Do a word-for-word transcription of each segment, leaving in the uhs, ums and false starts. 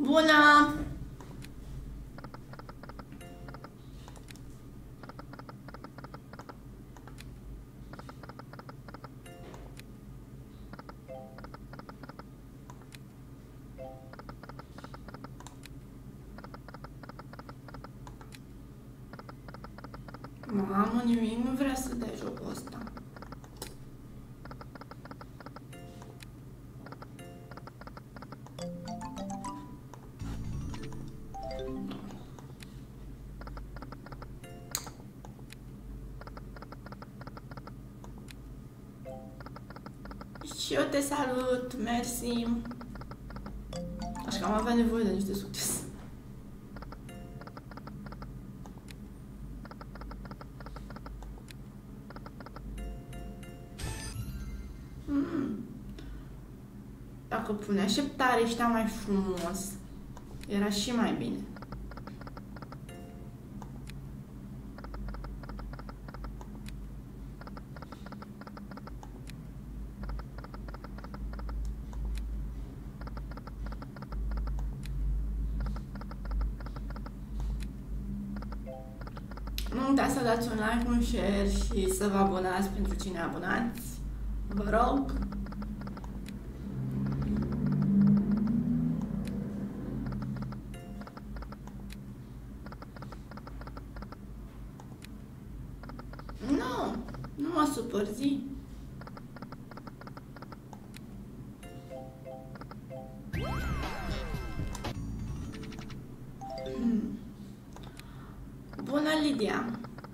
Bună! Mamă, nimic nu vrea să dea jocul ăsta. Și eu te salut, mersi. Așa că am avea nevoie de niște succes. Mm. Dacă pune așteptare, ăștia mai frumos, era și mai bine. Nu uitați să dați un like, un share și să vă abonați pentru cine abonați. Vă rog. Nu, nu mă supăr, zi. Hmm. Bună, Lidia!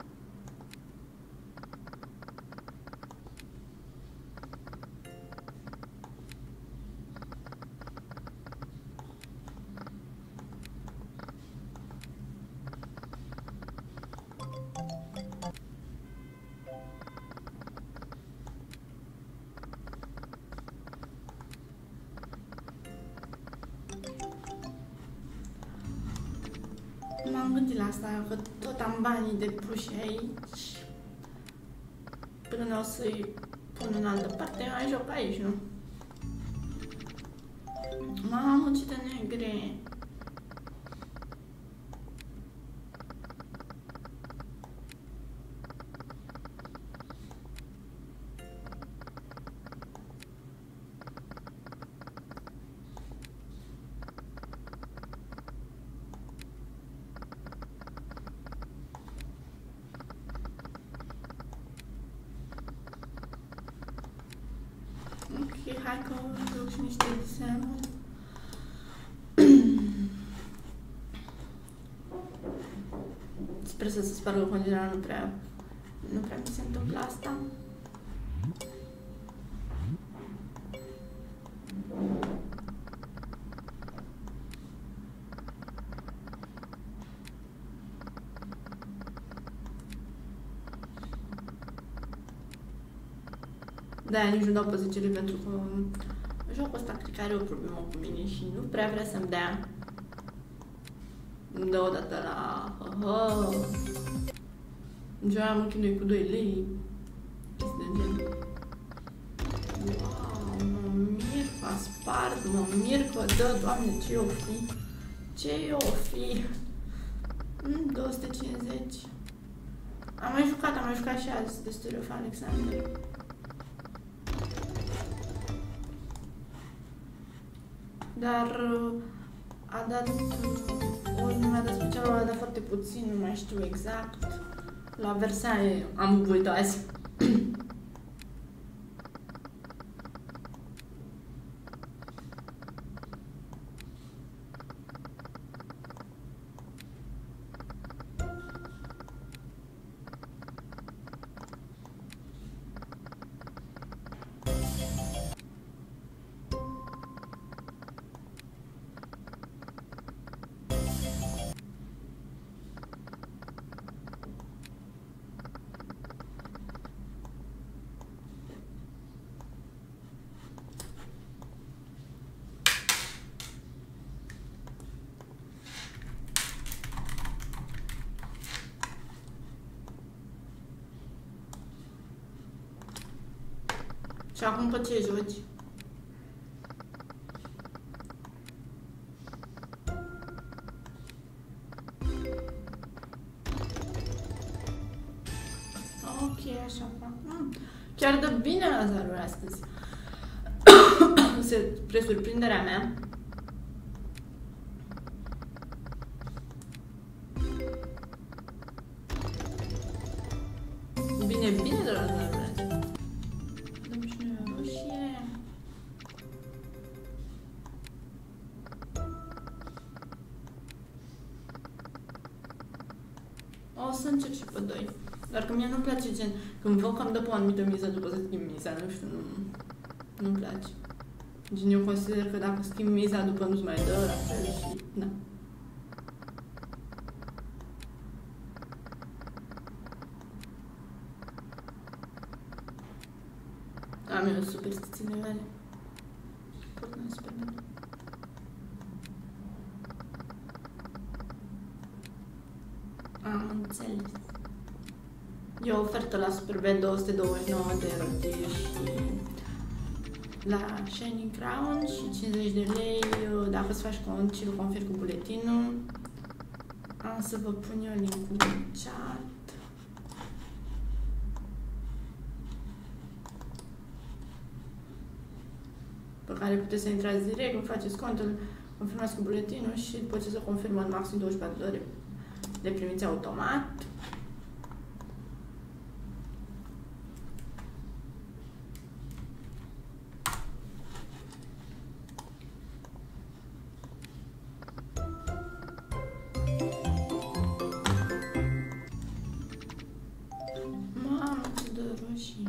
M-am gândit la asta, că tot am banii depuși aici. Până o să-i pun în altă parte, mai joc aici, nu? Mamă, ce de negre! Ok, hai că joc și niște desenuri. Sper să se spargă condiționarea, nu prea, nu prea mi se întâmplă asta. Da, nici nu dau pe zece pentru că jocul ăsta cred că are o problemă cu mine și nu prea vrea să-mi dea. Îmi dă o dată la... Aha. Deja mă chinui cu doi lei. Chestii de gen. Wow, mă mir că a spart, mă mir că dă, Doamne, ce o fi? Ce o fi? Mm, două sute cincizeci. Am mai jucat, am mai jucat și azi de Story of Alexander. Dar a dat, ori nu mi-a dat special, a dat foarte puțin, nu mai știu exact. La Versailles am bubuit azi. Și acum pe ce joci? Ok, așa fac. Mm. Chiar dă bine lazarul astăzi. Spre surprinderea mea. Bine, bine de lazarul ăsta. Dăm și noi o roșie. O să încerc și pe doi. Dar că mie nu-mi place gen, când văd că îmi dă pe o anumită miză după să schimb miza, nu știu, nu, nu-mi place. Gen, eu consider că dacă schimb miza după nu-ți mai dă la fel și, da. Am eu superstițiile mele. Pot nu super bine. Am înțeles. E o ofertă la Superbet două sute douăzeci și nouă de rotiri și la Shining Crown și cincizeci de lei dacă îți faci cont și îl confirm cu buletinul. Am să vă pun eu link-ul în chat. Pe care puteți să intrați direct, îmi faceți contul, confirmați cu buletinul și după ce se confirmă în maxim douăzeci și patru de ore le primiți automat. Mamă, ce de roșii!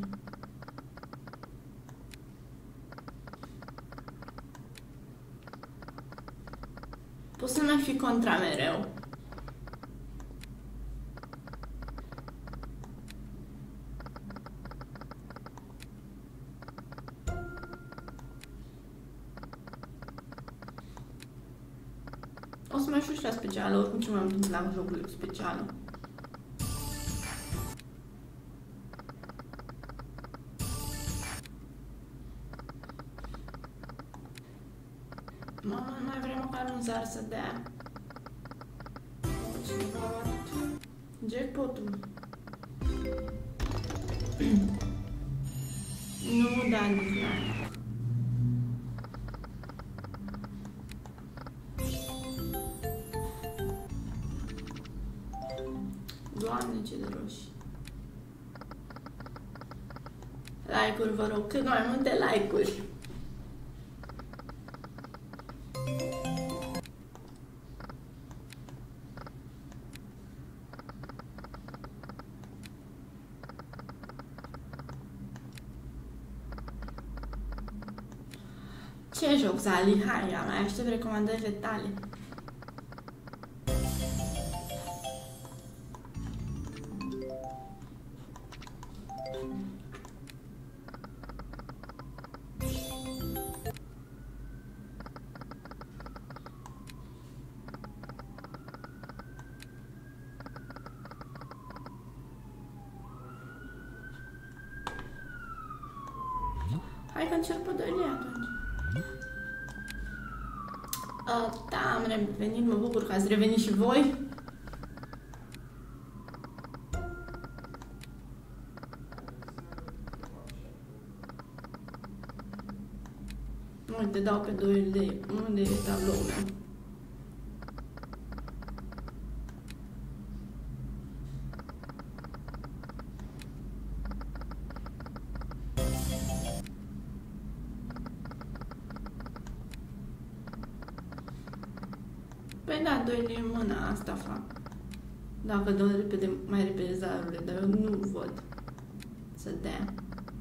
Poți să mai fi contra mereu. O să mai știu și la specială, oricum ce mai mult la jocul specială. Mama, nu mai vrem măcar un zar să dea. Jackpot-ul. Nu da dislike. Doamne, ce de roșii. Like-uri, vă rog, cât mai multe like-uri. Ce joc, Zali? Hai, mai aștept recomandările tale. Hai că încerc pe doi atunci. Uh, da, am revenit, mă bucur că ați revenit și voi. Uite, dau pe doi lei. Unde e tabloul meu? Păi da, doi lei în mână, asta fac. Dacă dau repede, mai repede zarurile, dar eu nu văd să dea.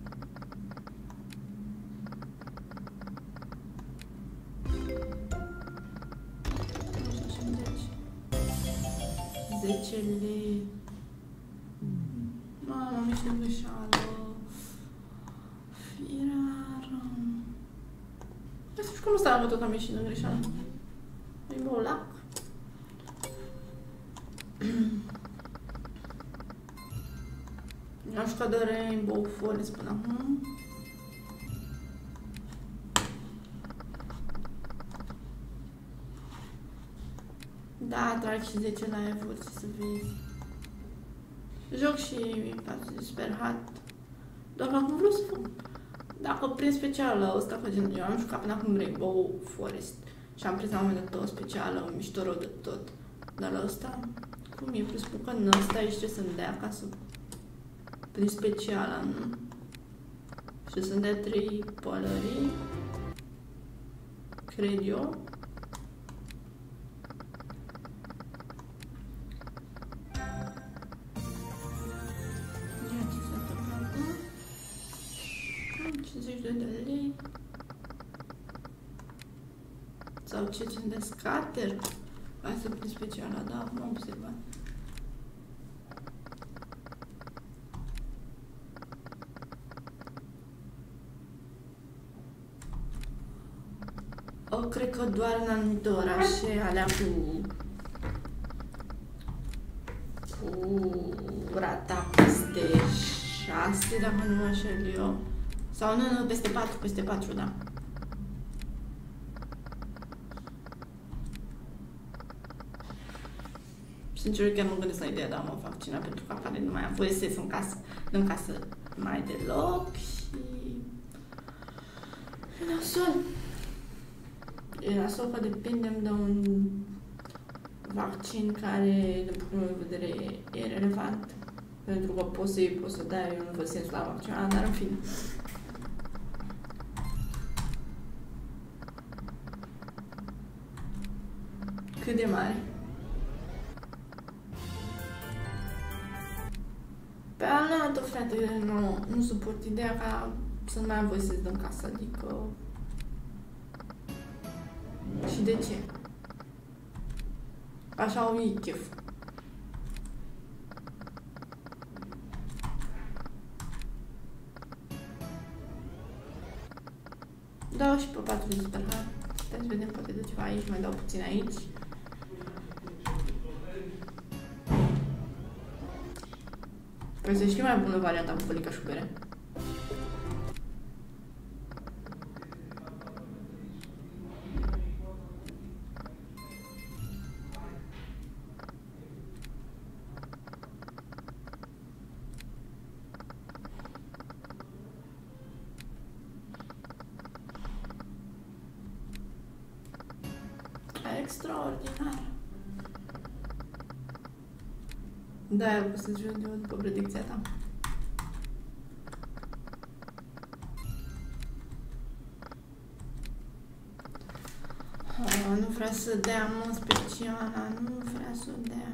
zece lei. Mamă, am ieșit în greșeală. Firară. Hai să știu că nu stau tot am ieșit în greșeală. Îi bolac. Am jucat de Rainbow Forest până acum. Da, trag și zece live-uri, să vezi. Joc și m-ați disperat. Doar că am vrut să fac. Dacă prin specială ăsta, că gen, eu am jucat până acum Rainbow Forest și am prins la un moment dat o specială, mișto rău de tot. Dar la ăsta, cum e? Presupun că în ăsta aici trebuie să-mi dea ca să... Prin speciala, nu? Și să-mi dea trei pălării. Cred eu. Ia ce s-a întâmplat, nu? cincizeci și doi de lei. Sau ce ce de scatter? Asta prin speciala, da, am observat. O, cred că doar în anumite orașe alea cu... cu rata peste șase, dacă nu mă înșel eu. Sau nu, nu, peste patru, peste patru, da. Sincer, chiar mă gândesc la ideea de a mă vaccina pentru că apare nu mai am voie să ies în casă, în casă mai deloc și... E nasol. E nasol că depindem de un vaccin care, din punctul meu de vedere, e relevant. Pentru că poți să iei, poți să dai, eu nu văd sens la vaccina, dar în fine. Cât de mare? Pe altă, frate, nu, nu suport ideea ca să nu mai am voie să-ți dăm casă, adică... Și de ce? Așa au ei chef. Dau și pe patru de super hard. Stai să vedem, poate de ceva aici, mai dau puțin aici. Păi să știi mai bună varianta cu fălica și bere. Extraordinar. Da, eu pot să-ți văd eu după predicția ta. Oh, nu vrea să dea, mă, speciala, nu vrea să dea.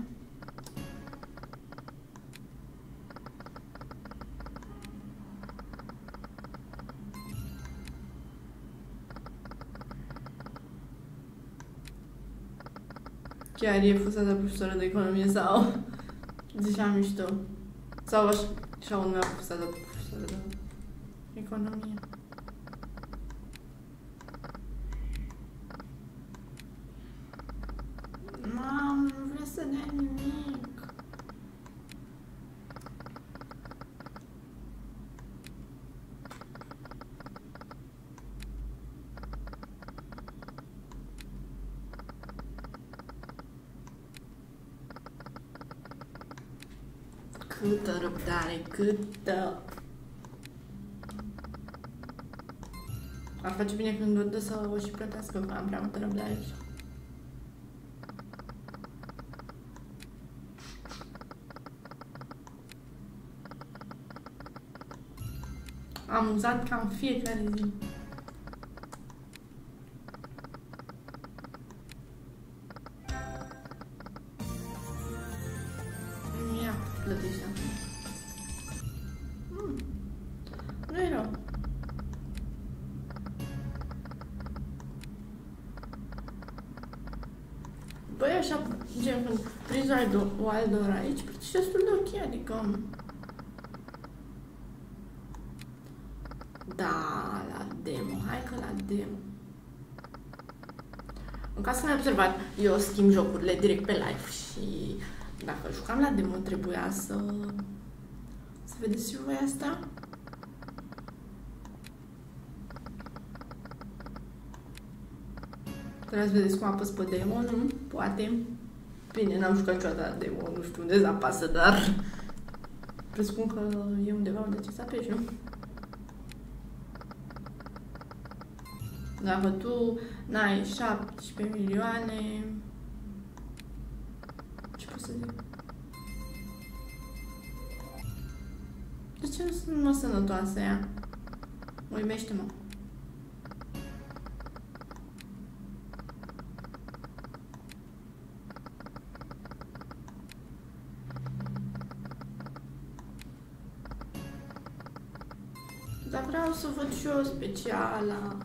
Chiar e fusată profesoră de economie sau zicea mișto. Sau așa, așa un meu fusată profesoră de economie. Mam, nu vrea să dea nimic. Câtă răbdare, câtă... Ar face bine când o dă să o și plătească, că am prea multă răbdare. Am uzat cam fiecare zi. Ia, plătește acum. Mm. Nu e rău. Băi, așa, gen, când prinzi Wilder aici, plătești destul de ok, adică... Da, la demo, hai că la demo. În caz că n-ai observat, eu schimb jocurile direct pe live și dacă jucam la demo trebuia să... Să vedeți și voi asta? Trebuie să vedeți cum apăs pe demo, nu? Poate. Bine, n-am jucat niciodată la demo, nu știu unde se apasă, dar... Presupun că e undeva unde ce să apeși, nu? Dacă tu n-ai șaptesprezece milioane... Ce pot să zic? De ce nu sunt mă sănătoasă ea? Uimește-mă. Dar vreau să văd și eu speciala.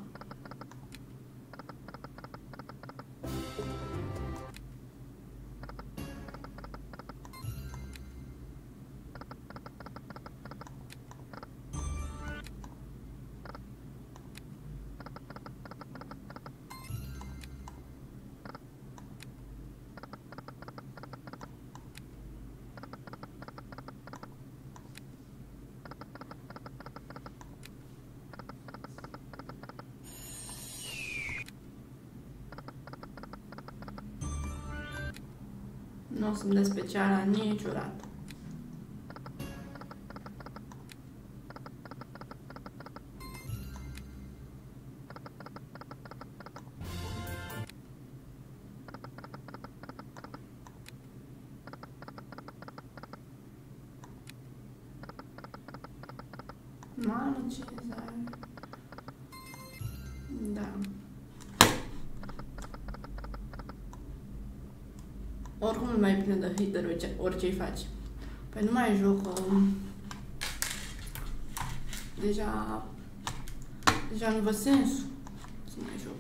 Nu o să-mi dea speciala niciodată. Mamă, ce zare. Da. Oricum nu mai prinde hater orice, orice-i faci. Păi nu mai joc. Um, deja... Deja nu văd sensul să mai joc.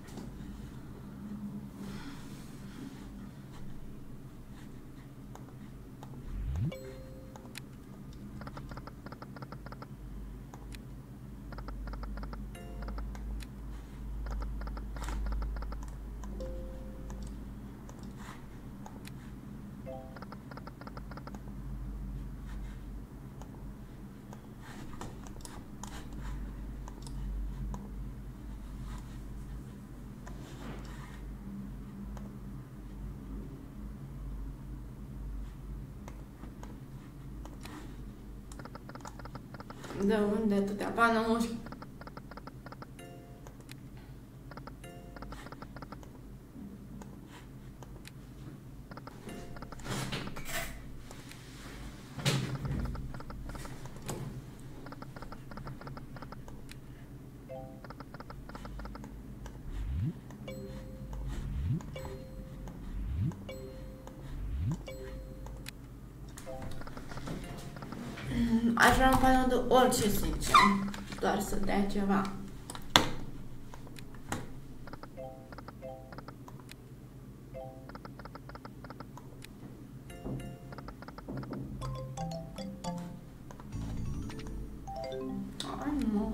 De unde atâtea banuri? Aș vrea un panel de orice, sincer, doar să dea ceva. Ai, mă.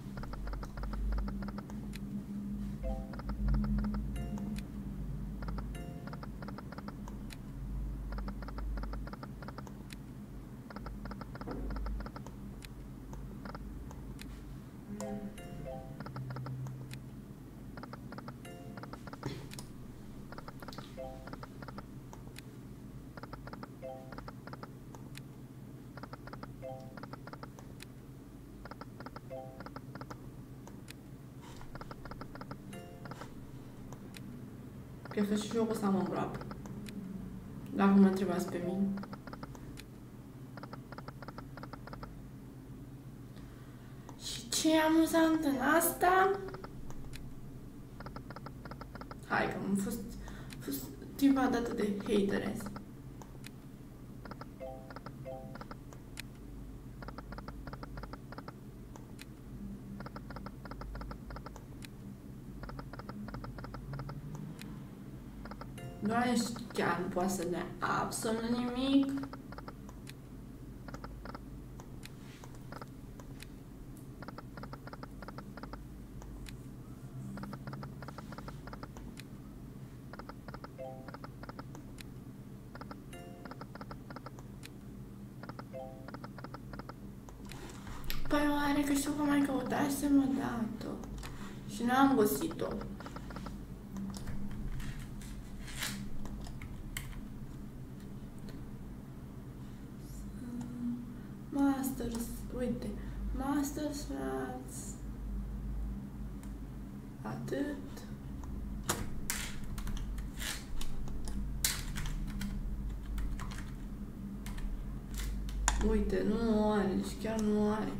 Cred că și jocul ăsta mă îngroapă. Dacă mă întrebați pe mine. Și ce e amuzant în asta? Hai că am fost, fost tipa dată de hateres. Doamne, chiar nu poate să dea absolut nimic. Păi oare că știu că mai căutasem o dată și nu am găsit-o. Masters, uite, Masters Rats, atât. Uite, nu are, deci chiar nu are.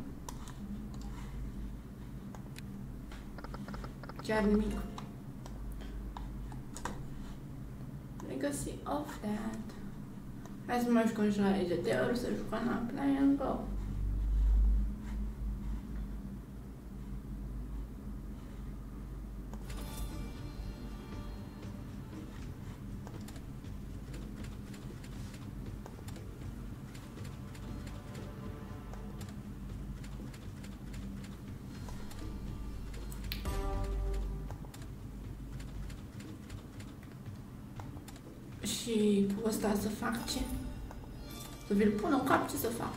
Chiar nimic. Legacy of that. Hai să mai jucăm și la G T A-uri, să jucăm la Play and Go. Și cu ăsta să fac ce? Să vi-l pun în cap, ce să fac?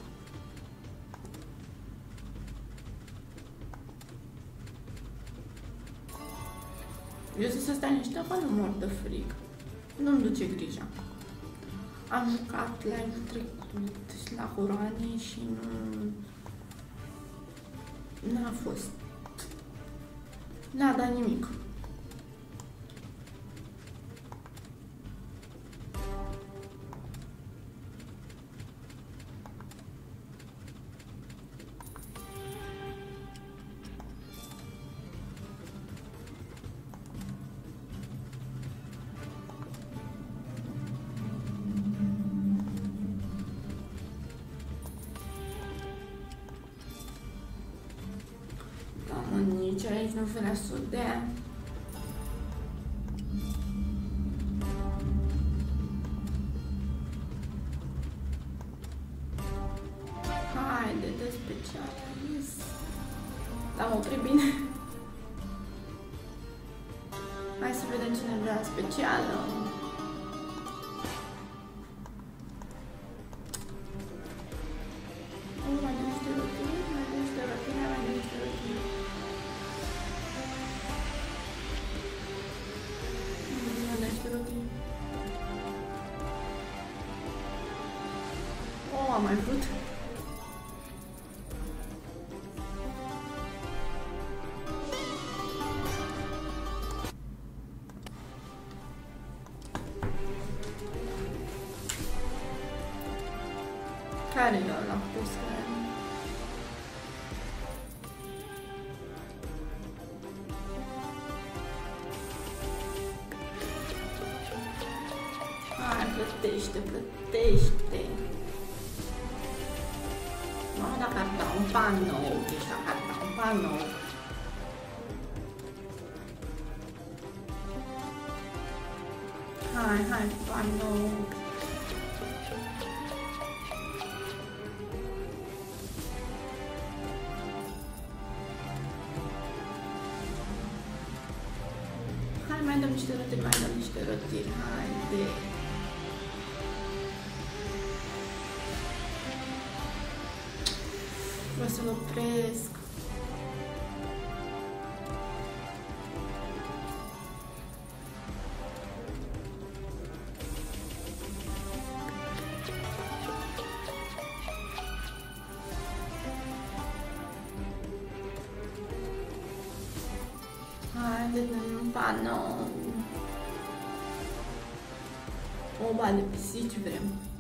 Eu să stai niște că nu mor de frig. Nu-mi duce grija. Am jucat live trecut și la Horane și nu... N-a fost. N-a dat nimic. Nici aici nu vrea să dea. Haide, de special, yes. L-am oprit bine. Hai să vedem cine vrea specială. Oh, mai dă niște rotini, mai dă niște rotini, mai dă niște rotini. Oh, am mai vrut. Care e ăla pus? Hai, plătește, plătește. Mamă, dacă ar da un ban nou, deci dacă ar da un ban nou. Hai, hai, ban nou. Hai, mai dăm niște rotiri, mai dăm niște rotiri, haide. Vreau să-l opresc. Haide, dă-mi un panou. O ba de pisici vrem.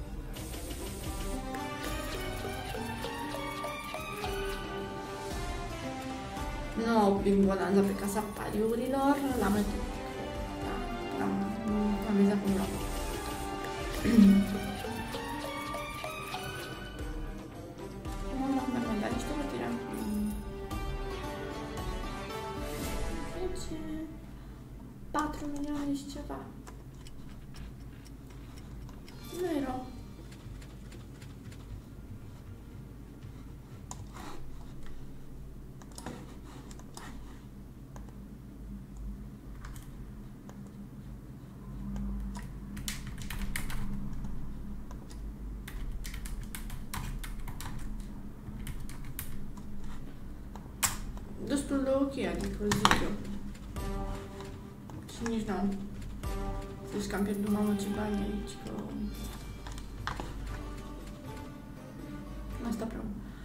Nu au bingolanța pe casa pariurilor, l-am metut. Da, am amizat cum vreau. Nu, nu, nu, nu, dar niște rotiri am. zece, patru milioane și ceva. Nu e rău. Destul de ok, adică zic eu. Și nici n-am. Deci că am pierdut mamă ce bani aici, că... Asta prea mult.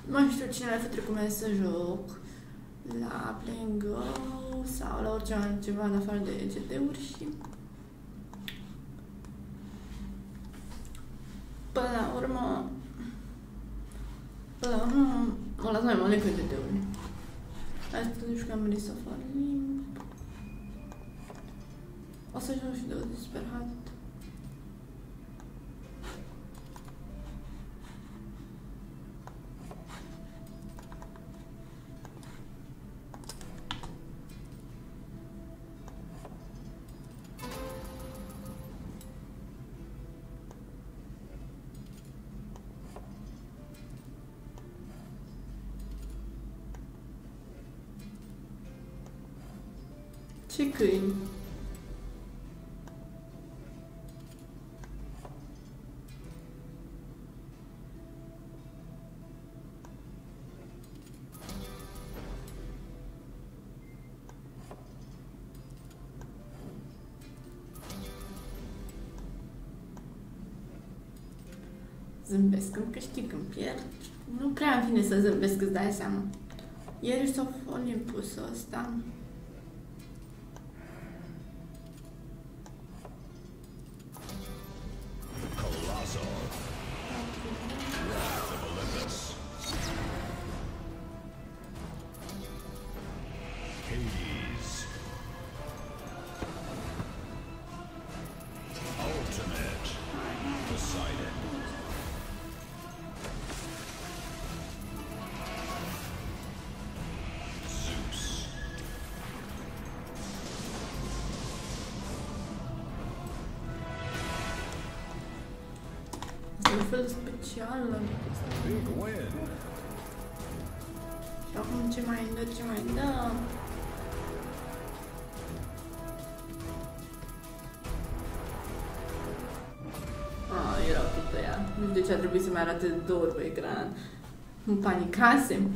Nu mai știu cine ar fi trecut mea să joc. La Play and Go sau la orice altceva în afară de G T-uri și... Până la urmă... Până la urmă... O las mai mult decât G T-uri. Astăzi jucam Rise of Olimp. O să joc și de o disperat. Ce câini? Zâmbesc când câștig, când pierd. Nu prea îmi vine să zâmbesc, îți dai seama. Ieri s-a Olimpusul ăsta. Un fel special la Big win. și acum ce mai dă, ce mai dă? Ah, era tot ea. Nu știu de ce a trebuit să mai arate de două ori pe ecran. Îmi panicasem.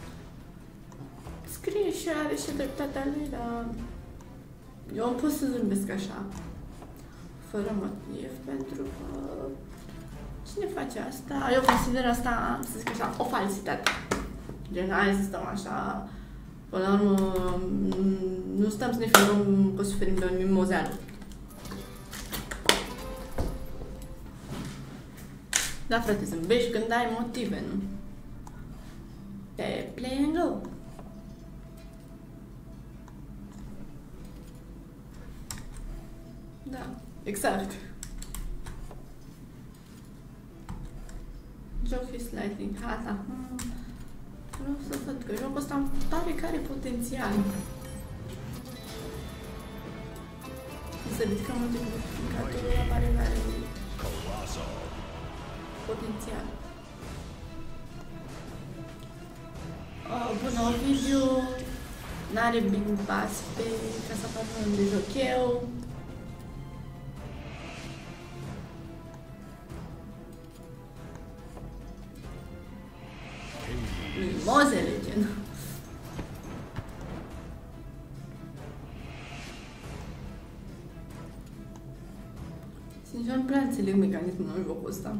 Scrie și are și dreptatea lui, dar... Eu am pus să zâmbesc așa. Fără motiv, pentru că... Cine face asta? Eu consider asta, să zic așa, o falsitate. Gen, hai să stăm așa, până la urmă, nu stăm să ne filmăm că suferim de un mimozeanu. Da, frate, zâmbești când ai motive, nu? Pe Play and Go. Da, exact. Joc și sliding, gata. Hmm. Vreau să văd că jocul ăsta îmi pare că are potențial. Să ridicăm multiplicatorul, apare că are potențial. Oh, bună, Ovidiu n-are Big Pass pe ca să facă un de jocheu. Mimozele, gen. Sincer, nu prea înțeleg mecanismul în jocul ăsta.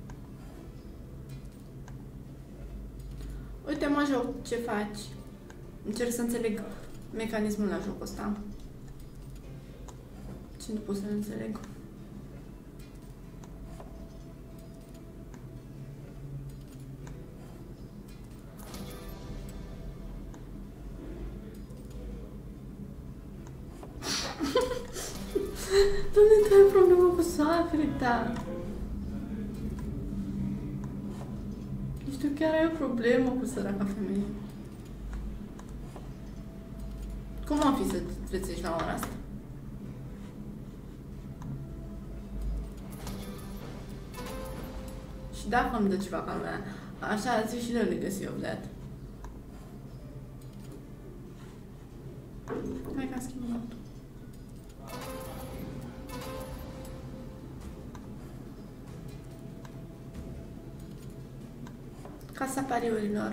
Uite, mă joc, ce faci? Încerc să înțeleg mecanismul la jocul ăsta. Ce nu pot să înțeleg? Doamne, tu ai problemă cu soacrita. Nu știu, chiar ai o problemă cu săraca femeie. Cum am fi să te trezești la ora asta? Și dacă îmi dă ceva ca lumea, așa ați și de legacy of that. Hai că am schimbat. Casa pariurilor.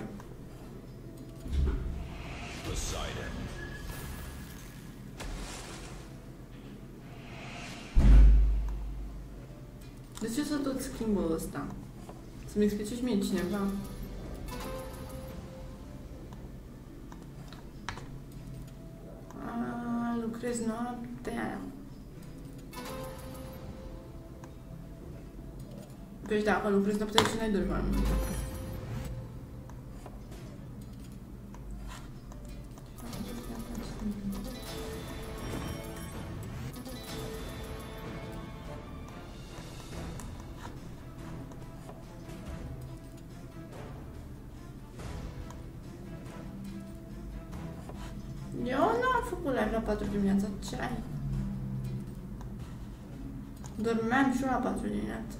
De ce s-a tot schimbul ăsta? Să-mi explice și mie cineva. Crezi noaptea. Deci dacă lucrezi noaptea, de ce n-ai dormi mai mult? Eu nu am făcut live la patru dimineața, ce ai? Dormeam și eu la patru dimineața.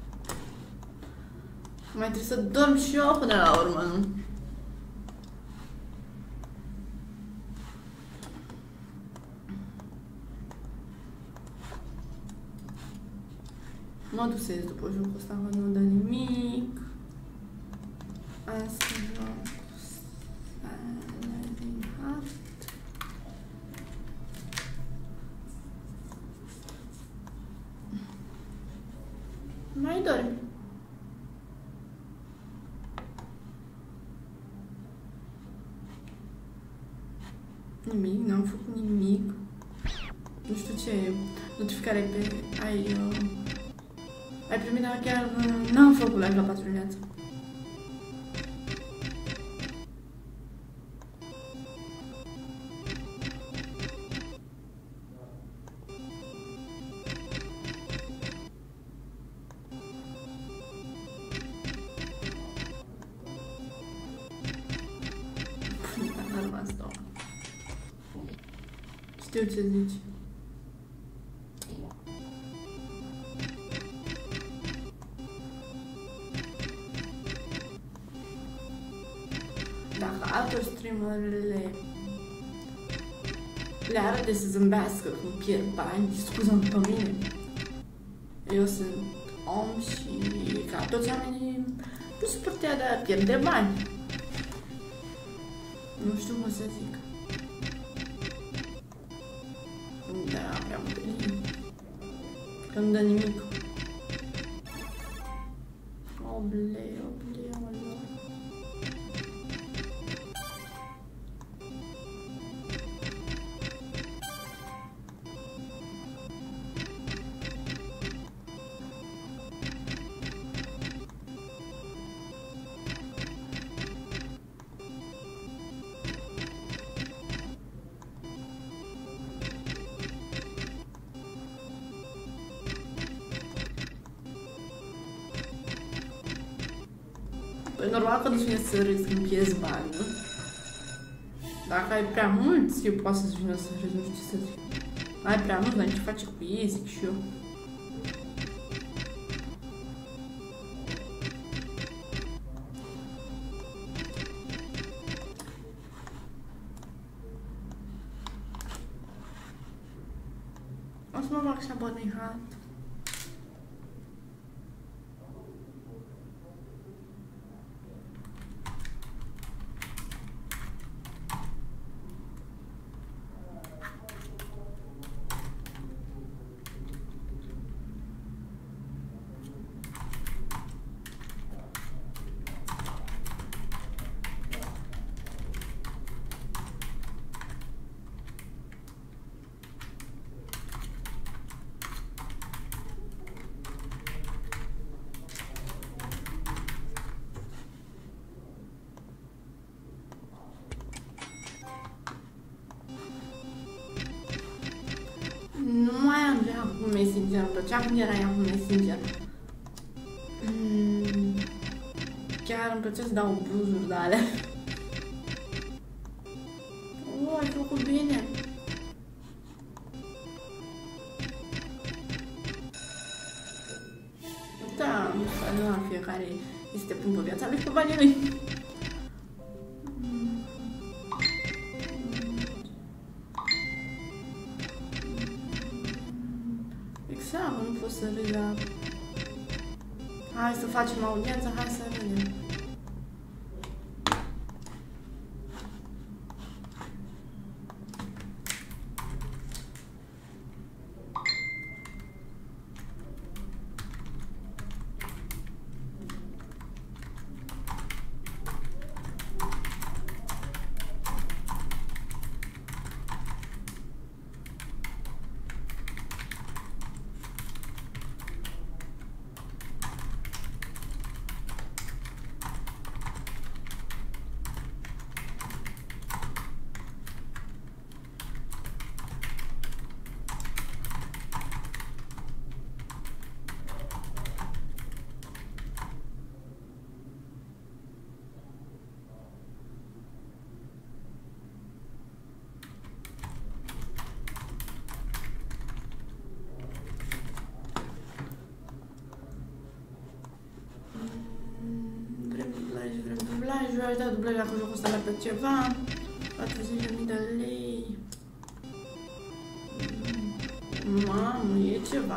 Mai trebuie să dorm și eu până la urmă, nu? Mă dusesc după jocul ăsta, că nu dă nimic. Asta nu. Mai dormi. Nimic, n-am făcut nimic. Nu știu ce notificare pe... Ai... Uh, ai primit, dar chiar uh, n-am făcut live la patru dimineața. Știu ce zici. Dacă altor streamerele le arăt de să zâmbească când pierd bani, scuză-mă pe mine. Eu sunt om și ca toți oamenii nu se putea de a pierde bani. Nu știu cum să zic. Da, prea multe nimic. Că nu dă nimic. Oble, oble, oble. Păi normal că nu-ți vine să râzi când pierzi bani, nu? Dacă ai prea mulți, eu poate să-ți vină să râzi, nu știu ce să zic. Ai prea mulți, dar ce face cu ei, zic și eu. O să mă fac și abonat. Nu mai am de acum Messenger, îmi plăcea când era ea cu Messenger. Mm, chiar îmi plăcea să dau bluzuri de alea. O, ai făcut bine. Da, nu la fiecare este pun pe viața lui și pe banii lui. Exact, nu pot să râd, dar... Hai să facem audiență, hai să râdem. dublajul, aș da dublajul dacă jocul ăsta pe ceva. patruzeci de mii de lei. Mamă, e ceva.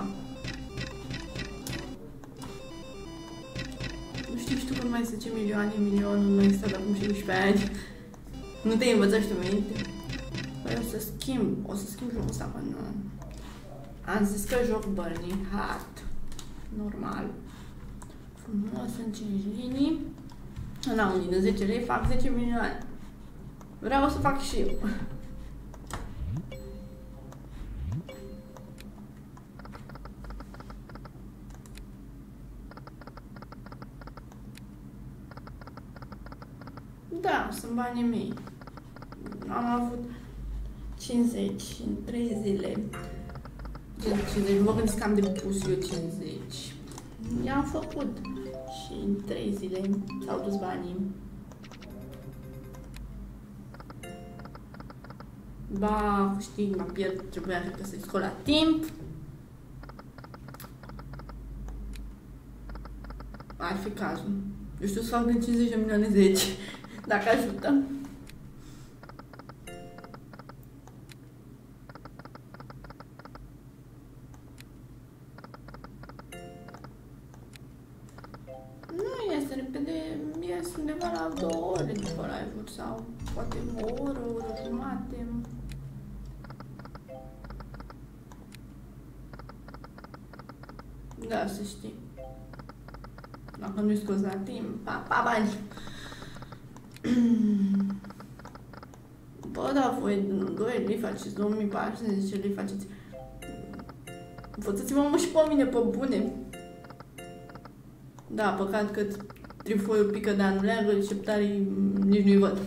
Nu știu, știu când mai zece milioane, milionul, nu există de acum șaisprezece ani. Nu te-ai învățat și tu minte. Păi o să schimb, o să schimb jocul ăsta până... Am zis că joc Burning Heart. Normal. Frumos, în cinci linii. La unii de zece lei fac zece milioane. Vreau să fac și eu. Da, sunt banii mei. Am avut cincizeci în trei zile. cincizeci, mă gândesc că am depus eu cincizeci. I-am făcut și în trei zile s-au dus banii. Ba, știi, mă pierd, trebuia cred că să-i scol la timp. Ar fi cazul. Eu știu să fac din cincizeci de milioane zece, dacă ajută. Nu este repede, ies undeva la două ore după live-uri sau poate o oră, o oră jumate. Da, să știi. Dacă nu-i scos la timp, pa, pa, bani. Bă, da, voi doi lei faceți, două mii patru sute zece lei faceți. Învățați-mă mă și pe mine, pe bune. Da, păcat că trifoiul pică de anul leagă, receptarii nici nu-i văd.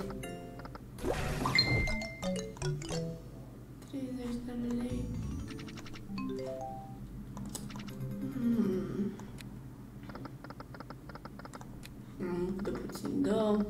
treizeci de lei. Hmm. Hmm, cât de puțin dă.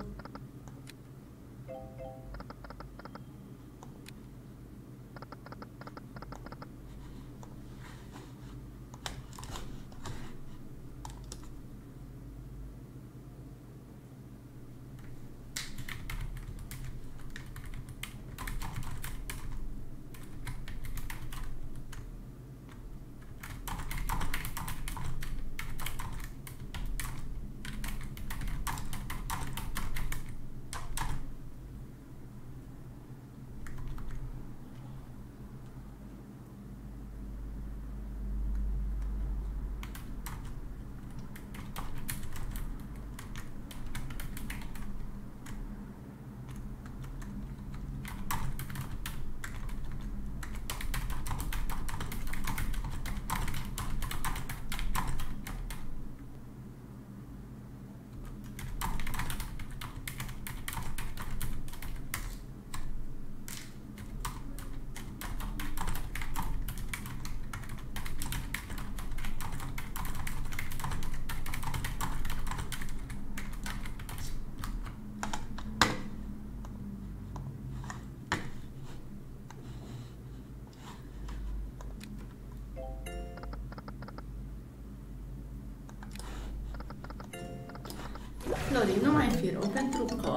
Florin, nu mai fi rău, pentru că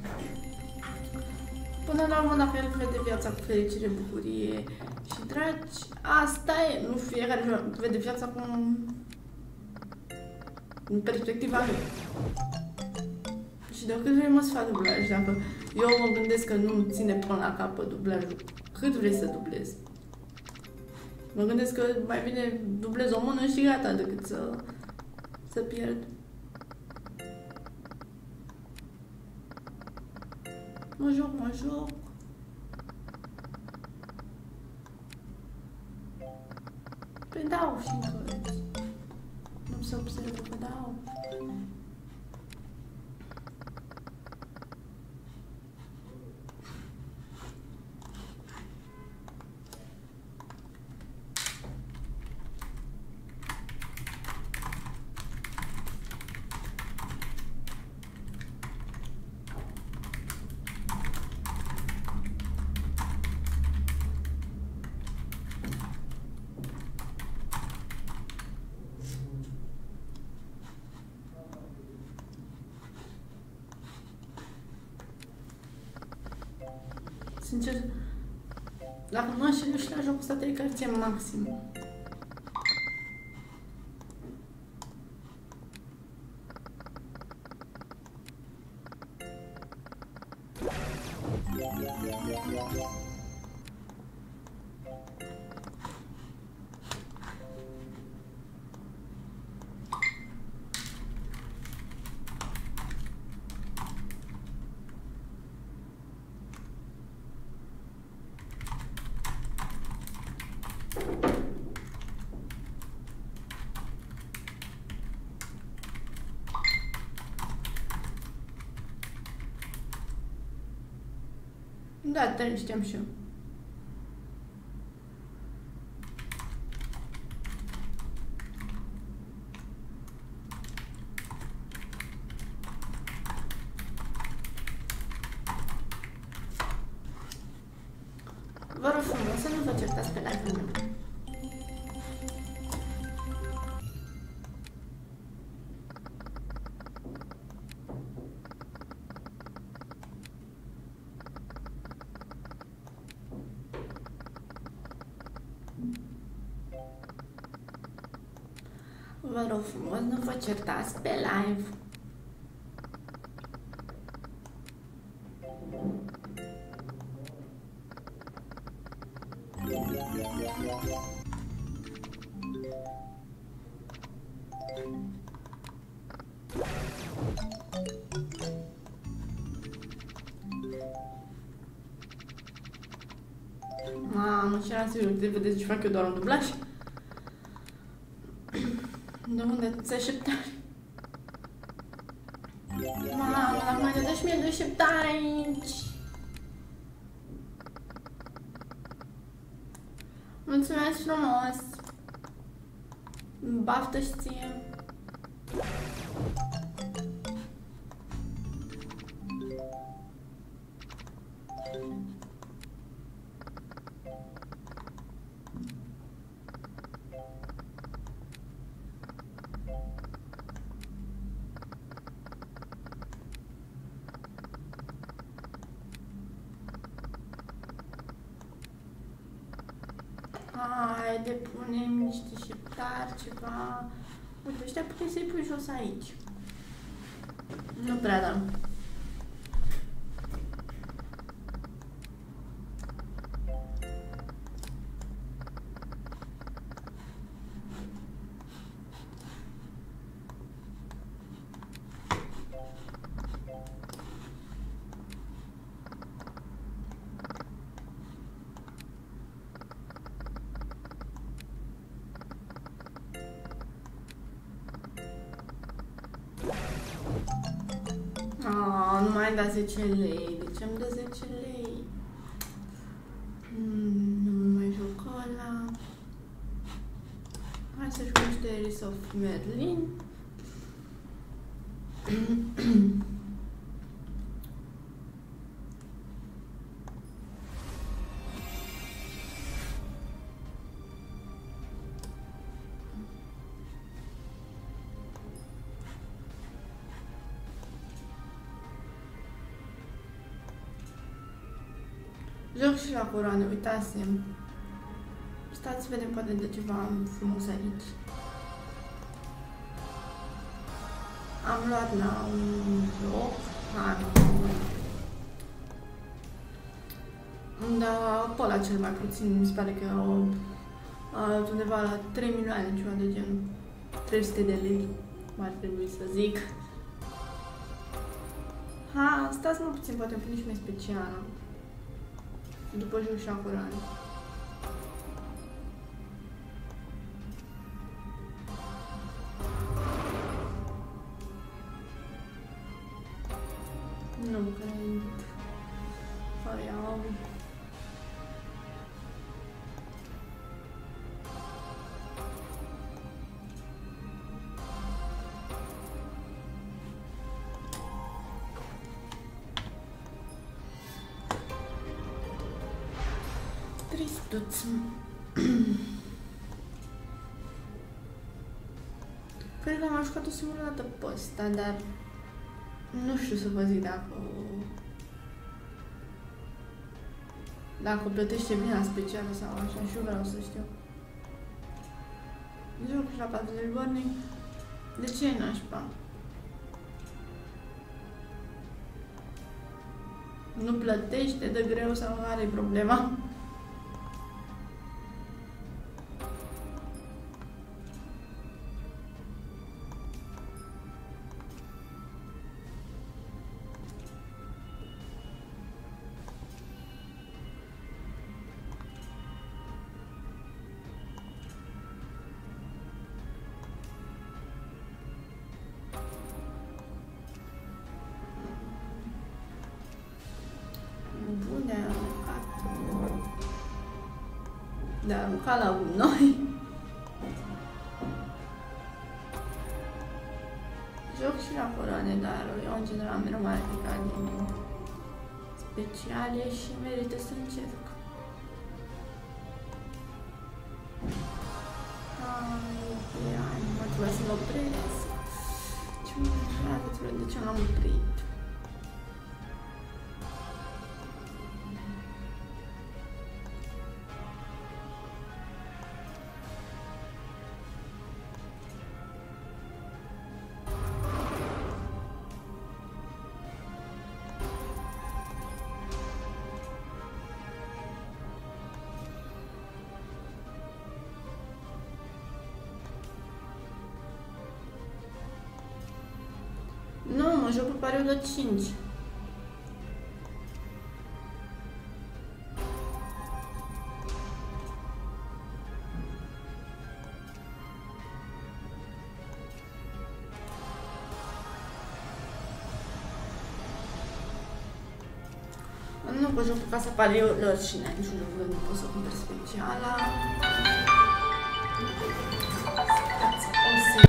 până la urmă, dacă el vede viața cu fericire, bucurie și dragi, asta e, nu fiecare vede viața cu în perspectiva lui. Și de cât vrei mă să fac dublaj, dacă eu mă gândesc că nu ține până la capăt dublajul, cât vrei să dublezi? Mă gândesc că mai bine dublez o mână și gata decât să, să pierd. Mă joc, mă joc. Păi dau și încălți. Nu se observă că dau. Sincer, dacă nu aș reuși la jocul ăsta, trei cărți e maxim. Da, dar știam și eu. Vă rog frumos să nu vă certați pe live-ul meu. Vă rog frumos, nu vă certați pe live. Mamă, ce n-am sigur de vedeți ce fac eu doar un dublaj? De unde ți așteptari? Mamă, dacă mai dădeai și mie deșteptare aici. Mulțumesc frumos. Baftă-și ție. Haide, punem niște șeptari, ceva. Uite, ăștia puteți să-i pui jos aici. Nu prea, da. Oh, nu mai da zece lei. De ce îmi dă zece lei? Mm, nu mai joc ăla. Hai să jucăm și de Iris of Merlin. Joc și la coroane, uitasem. Stați să vedem poate de ceva frumos aici. Am luat la un joc. Hai, dar pe ăla cel mai puțin, mi se pare că au undeva la trei milioane, ceva de genul. trei sute de lei, ar trebui să zic. Ha, stați mă puțin, poate îmi pune și mai specială. După joc și la coroane. Nu cred. Fariau. Tristuț. Cred că am jucat o singură dată pe ăsta, dar nu știu să vă zic dacă Dacă plătește bine la specială sau așa, și eu vreau să știu. Joc și la patruzeci warning. De ce e nașpa? Nu plătește de greu sau are problema? Bune, am aruncat. De a arunca la gunoi. Joc și la coloane, dar eu în general mereu mai ridicat din speciale și merită să încerc. Ai, ai, mă trebuie să-l opresc. Ce mă frate, de ce l-am oprit? Nu, mă joc pe perioada cinci. Nu pot joc pe casa pariurilor și n-ai niciun joc, nu pot să cumpăr speciala. O să...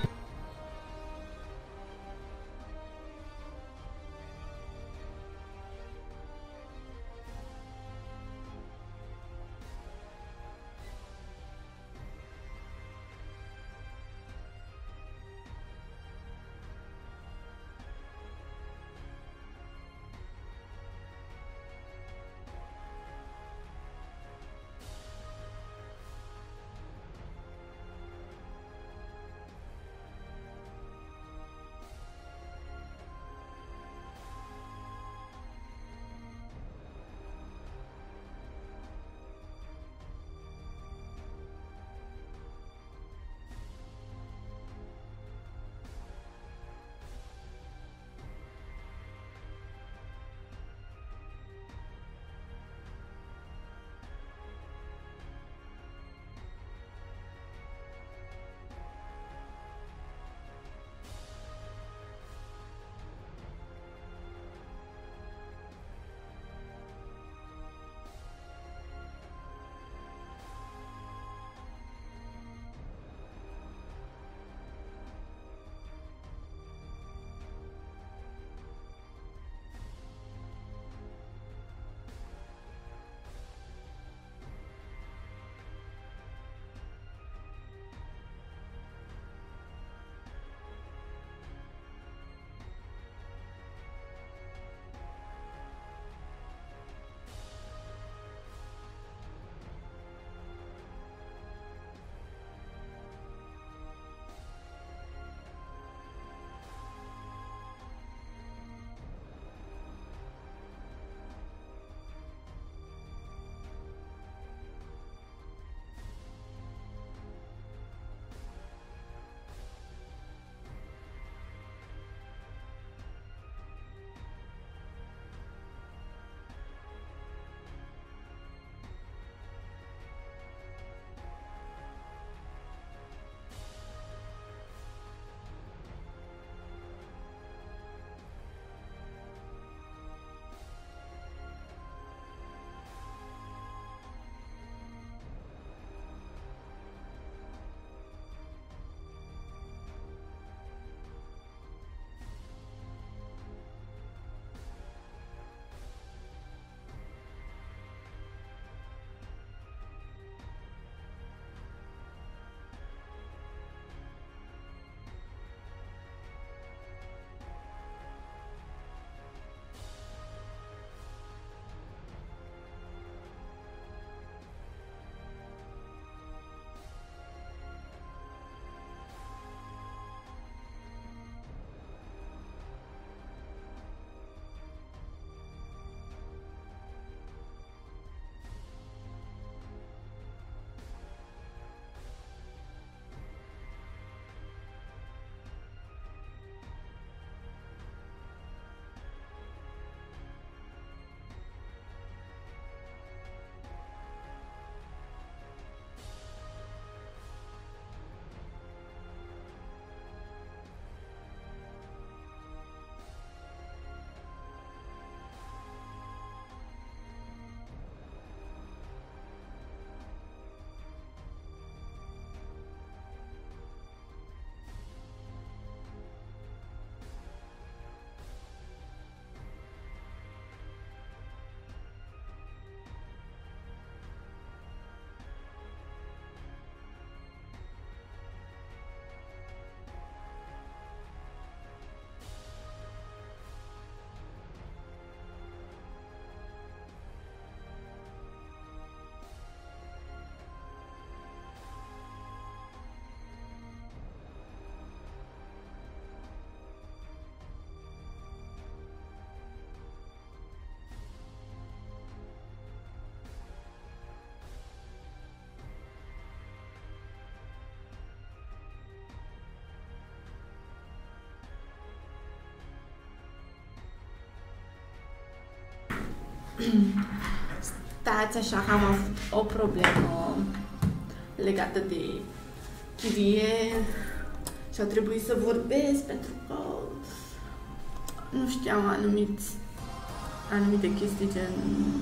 Stați așa că am avut o problemă legată de chirie și a trebuit să vorbesc pentru că nu știam anumiți, anumite chestii gen...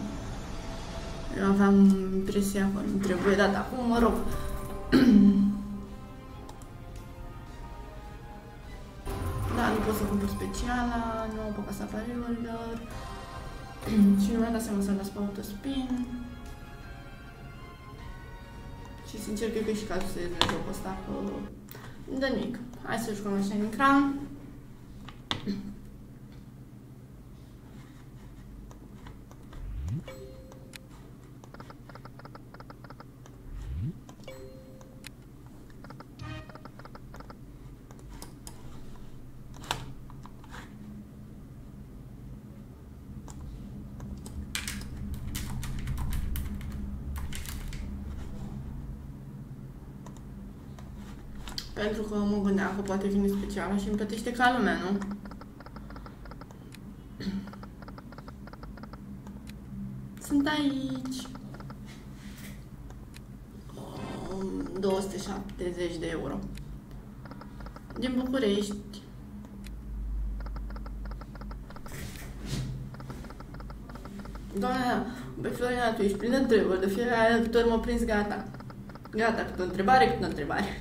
Eu aveam impresia că nu trebuie dat acum, mă rog. Da, nu pot să cumpăr speciala, nu am pe casa pariurilor. Și nu mi-am dat seama să las pe autospin. Și sincer, cred că e și cazul să ies din jocul ăsta, că nu dă nimic. Hai să jucăm așa în ecran. Pentru că mă gândeam că poate vine specială și îmi plătește ca lumea, nu? Sunt aici. două sute șaptezeci de euro. Din București. Doamna, băi Florina, tu ești plină de întrebări, de fiecare câte ori mă prins, gata. Gata, câte o întrebare, câte o întrebare.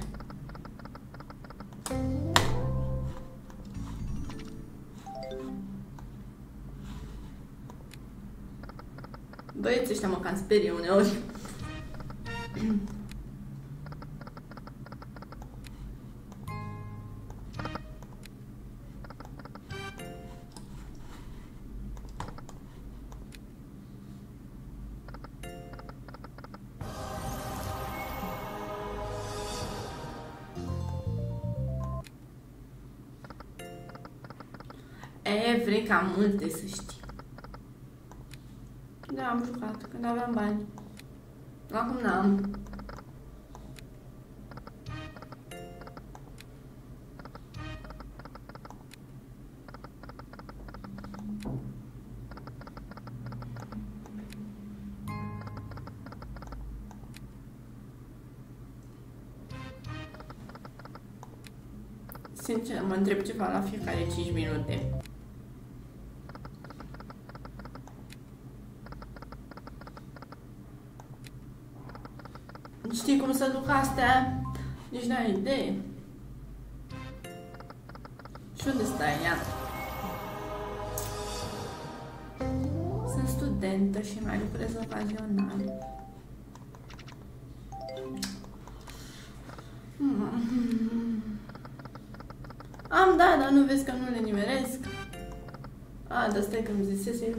Băieții ăștia mă cam sperie uneori. E, vrei cam multe, să știi. Da, am jucat, când aveam bani. Acum n-am. Sincer, mă întreb ceva la fiecare cinci minute. Știi cum să duc astea? Nici n-ai idee. Și unde stai, ea? Sunt studentă și mai lucrez ocazional. Am, da, dar nu vezi că nu le nimeresc? A, dar stai că îmi zisese.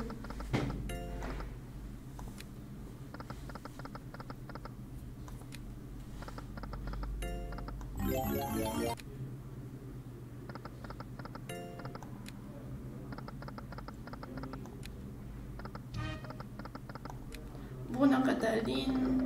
Bună, Cătălin!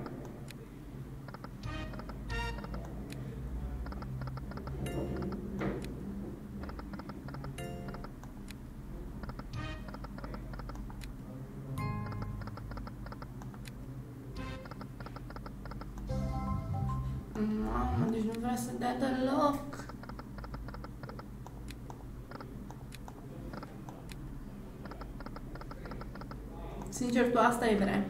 Mamă, deci nu vrea să dea deloc. Sincer, tu asta e vrea.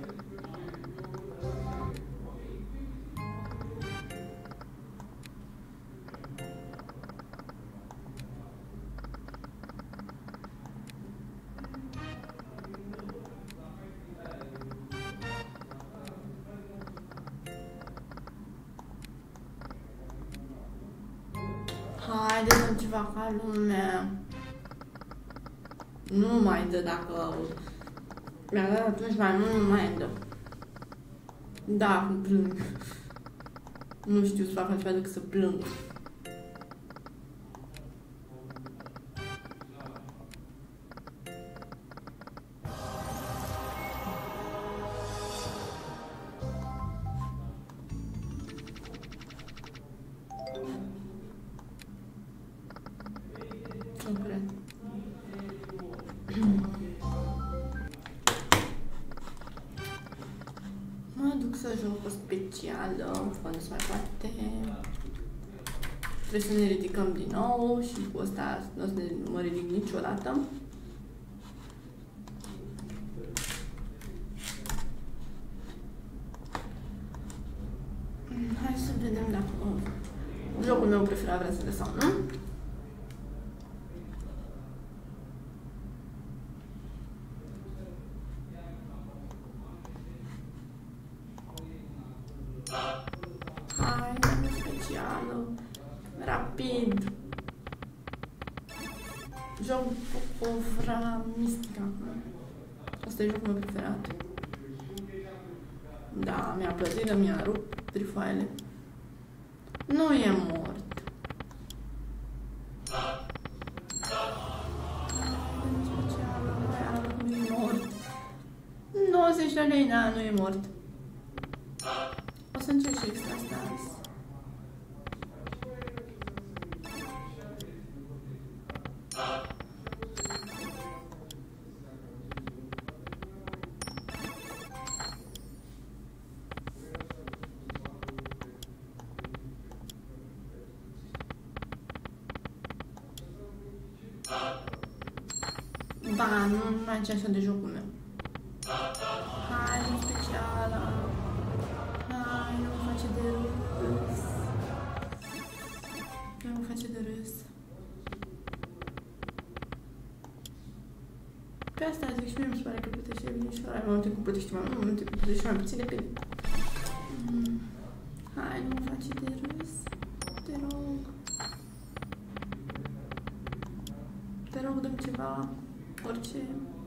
Haide, dăm ceva ca lumea. Nu mai dă dacă... Mi-a dat atunci mai mult, nu mai dă. Da, plâng. Nu știu să fac altceva decât să plâng. Nu cred. specială, fără să mai poate. Trebuie să ne ridicăm din nou și cu ăsta nu o să ne, mă ridic niciodată. Hai să vedem dacă oh, jocul meu preferat vrea să le sau nu. Hai, specială, rapid. Joc cu covra mistica. Asta e jocul meu preferat. Da, mi-a plătit, mi-a rupt trifoaiele. Nu e mort. Nu e mort. nouăzeci de lei, da, nu e mort. O să încerc și extra asta azi. Da, nu mai ce așa de jocul meu. Hai, nu specială. Hai, nu mă face de râs. Nu mă face de râs. Pe asta zic și mie mi se pare că plătește bine și ăla. În momentul cu plătește mai mult, în momentul cu plătește mai puțin, depinde. Mm. Hai, nu mă face de râs. Te rog. Te rog, dă-mi ceva. Orice.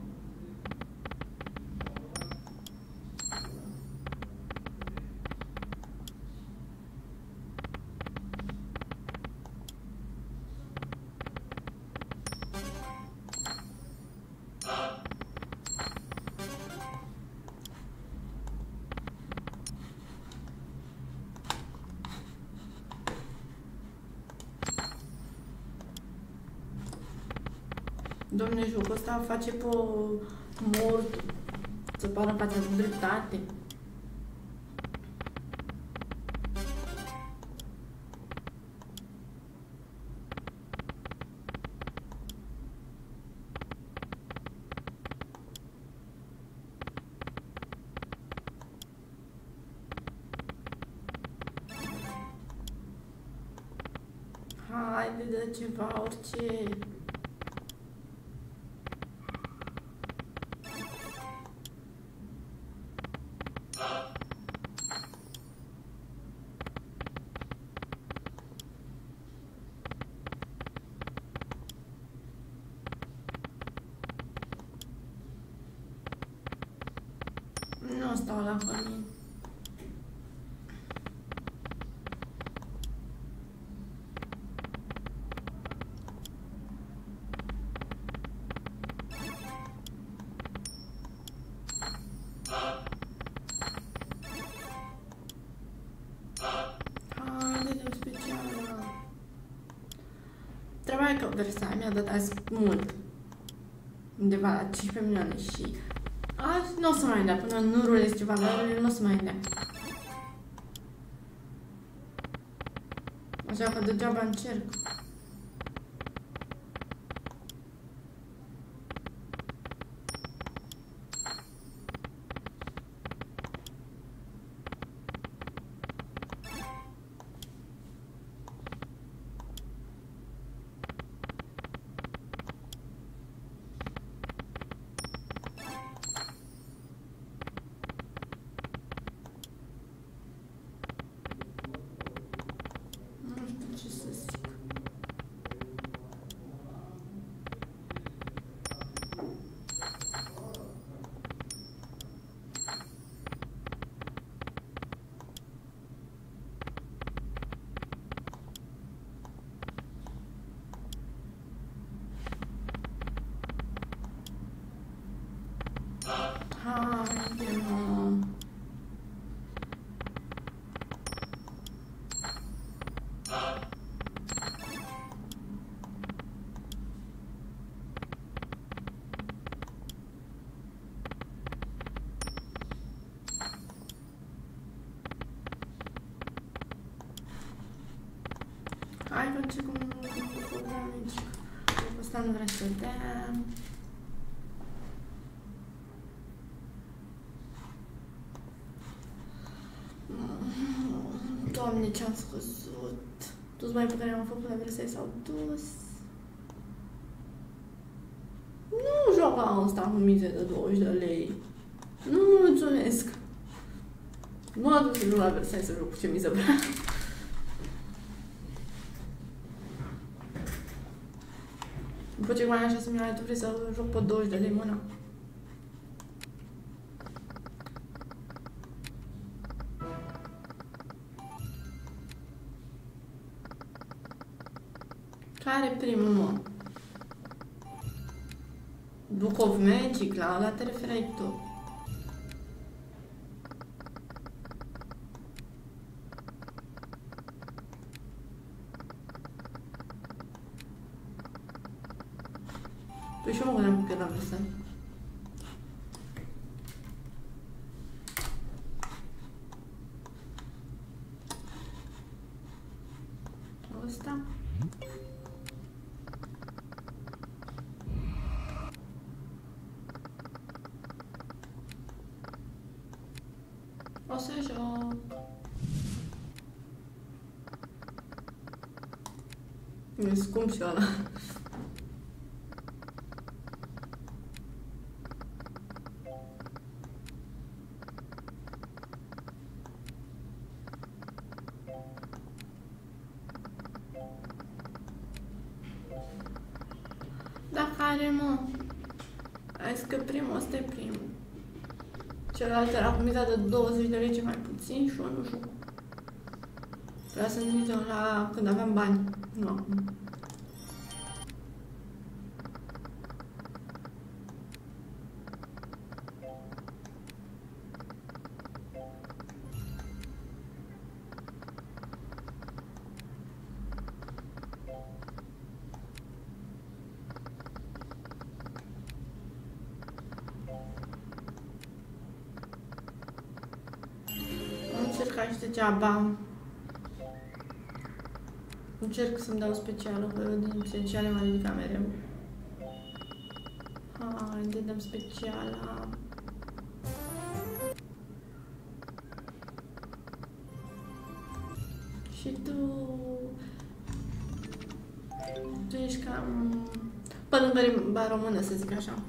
Doamne, jocul ăsta face pe mort să pară în fața de dreptate. Haide, dă ceva, orice. Nu stau la cămin. Haide de specială. Treaba e că Versailles mi-a dat azi mult. Undeva la cincisprezece milioane și azi nu o să mai dea, până nu rulez ceva la ele, nu o să mai dea. Așa că degeaba încerc. Ce să zic. ce cum cu amici. Ăsta nu vrea să dea. Doamne, ce-am scăzut. Toți banii pe care am făcut la Versailles s-au dus. Nu joca ăsta cu mize de douăzeci de lei. Nu mulțumesc. Nu a dus să joc la Versailles să joc cu ce miză vrea. După ce mai așa să-mi iau, tu vrei să joc pe douăzeci de lei mâna? Care primul, mă? Book of Magic, la ăla te referai tu. Păi și eu mă gândeam că era Versailles. Ăsta. O să joc. E scump și ăla. Da, care, mă? Hai că primul ăsta e primul. Celălalt era cu miza de douăzeci de lei, ce mai puțin, și eu nu știu. Trebuia să ne mizăm la când aveam bani, nu acum. Încerc aici degeaba. Încerc să-mi dau specială, că din speciale m-am ridicat mereu. Hai, de dăm speciala. Și tu... Tu ești cam... pe lângă limba română, să zic așa.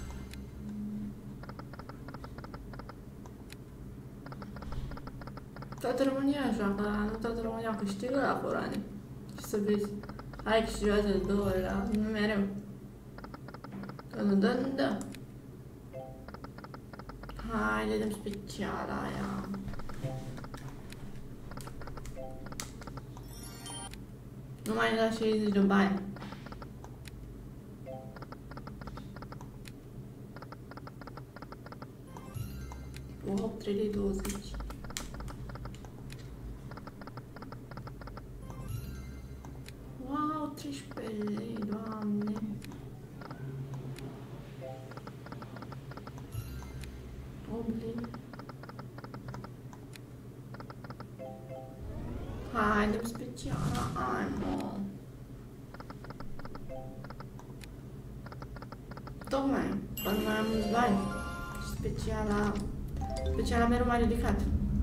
Toată România joacă, dar nu toată România câștigă la Corane. Și să vezi, hai câștigată de două ori, dar nu mereu. Că nu dă, nu dă. Hai, le dăm speciala aia. Nu mai da șaizeci de bani. Wow, trei lei douăzeci. treisprezece lei, Doamne. opt lei. Hai, dăm speciala, hai, mă. Tocmai, până mai am mulți bani. Și speciala... Speciala mereu m-a ridicat.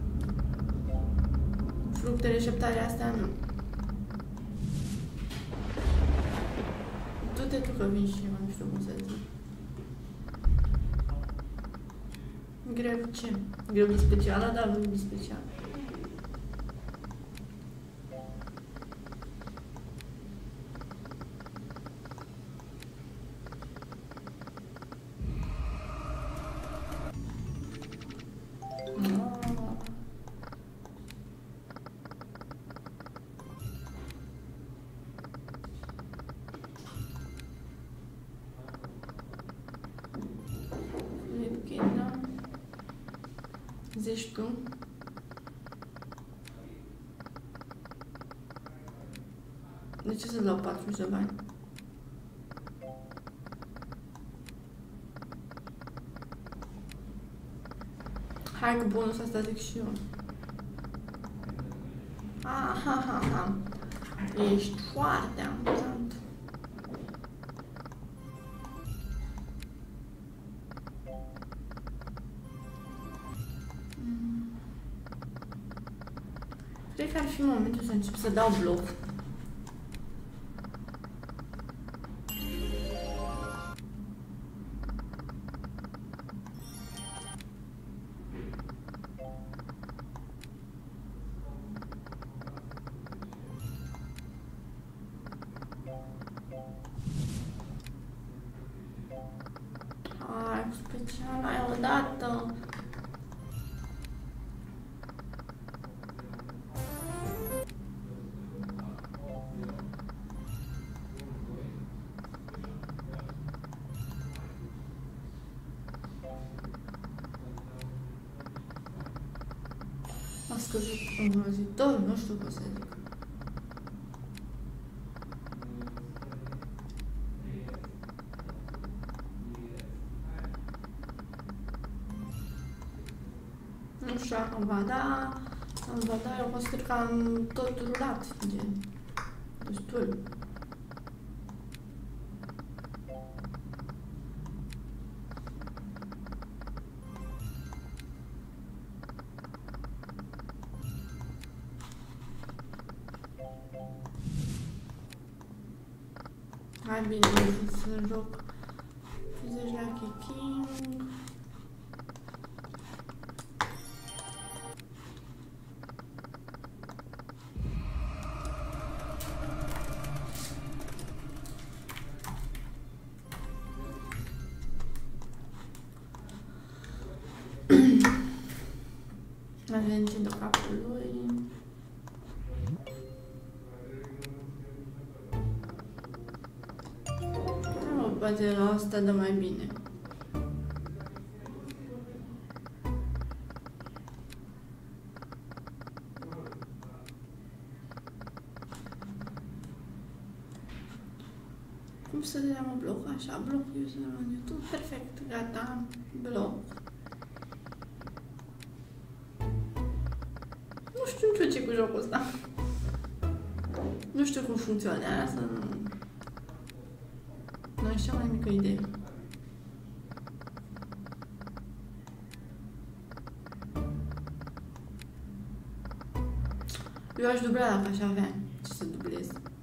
Fructele șeptare astea nu. Du-te tu că vin și eu, nu știu cum să zic. Greu ce? Greu de specială? Da, greu de specială. Zici tu? De ce să dau patruzeci de bani? Hai cu bonusul asta zic și eu. Ah, ha, ha, ha. Ești foarte amuzant. Mm. Cred că ar fi momentul să încep să dau bloc. Hai, cu special, ai odată. A scăzut îngrozitor, nu știu cum să zic. Nu știu dacă îmi va da, sau îmi va da, eu consider că am tot rulat, gen, destul. Hai bine, să joc treizeci la King. Avem ce de capul lui. Oh, poate la asta dă mai bine. Cum să le dăm bloc? Așa, bloc user on YouTube. Perfect, gata, bloc. Nu știu nicio ce cu jocul ăsta. Nu știu cum funcționează. Nu am cea mai mică idee. Eu aș dubla dacă aș avea ce să dublez.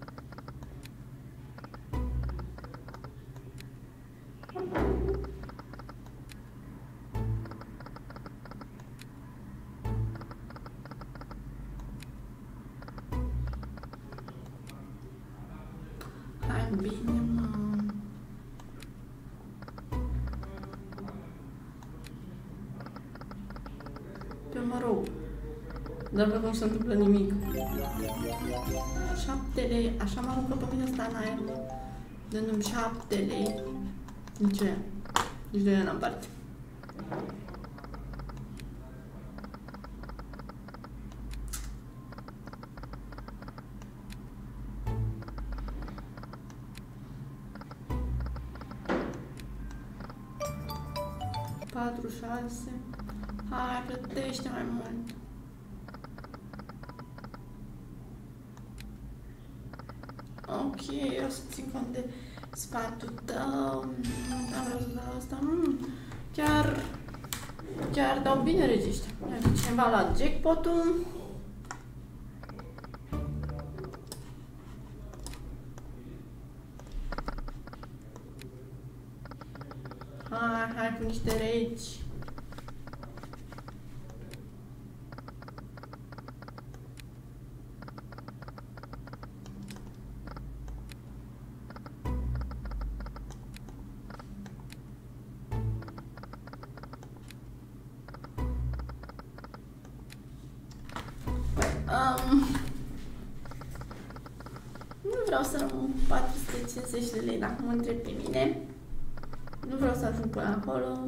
Hai bine, mă. Pe mă rog. Dar nu se întâmplă nimic. șapte lei. Așa mă aruncă pe mine ăsta în aer. Dându-mi șapte lei. Nici eu. Nici de ea n-am parte. patru, șase. Hai, plătește mai mult. Ok, o să țin cont de sfatul tău. Am vreau să dau asta. Mm, chiar, chiar dau bine regiști. Cineva la jackpot-ul. Hai, hai cu niște regi. Um, nu vreau să rămân patru sute cincizeci de lei dacă mă întreb pe mine. Nu vreau să ajung până acolo.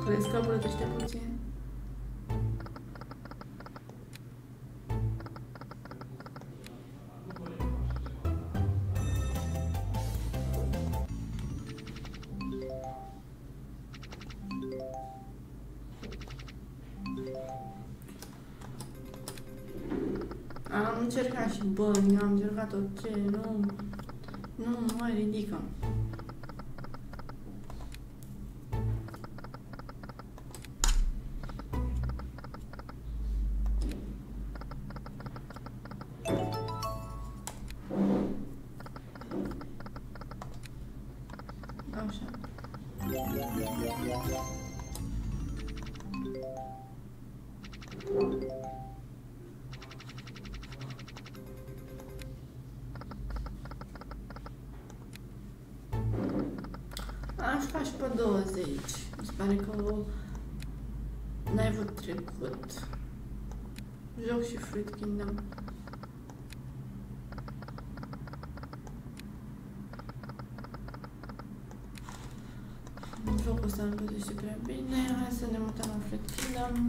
Crezi că plătește puțin? Am încercat și bani, am încercat tot ce, nu, nu mă ridică. Așa. Am jucat și pe douăzeci. Mi se pare că n-ai avut trecut. Joc și Fruit Kingdom. Jocul ăsta nu plătește prea bine. Hai să ne mutăm la Fruit Kingdom.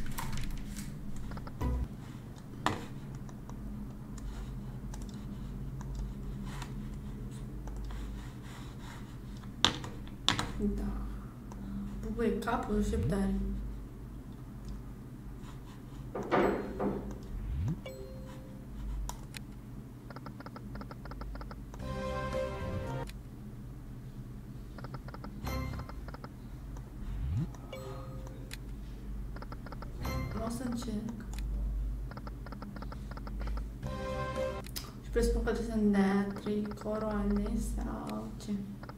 Da. Bubuie capul și tare. O să încerc. Și presupun că trebuie să-mi dea trei coroane sau ce?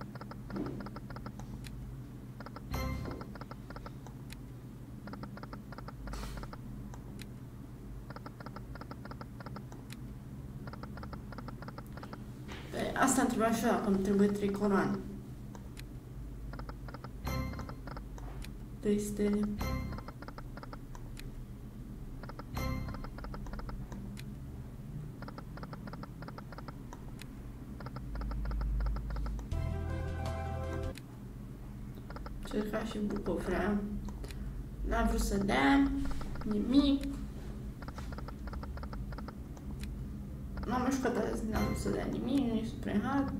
Asta întreba așa, că îmi trebuie trei coroane. Trei stele. Cerca și Buco vrea. N-am vrut să dea nimic. N-am mai jucat azi, n-am vrut să dea nimic, nici spre hat.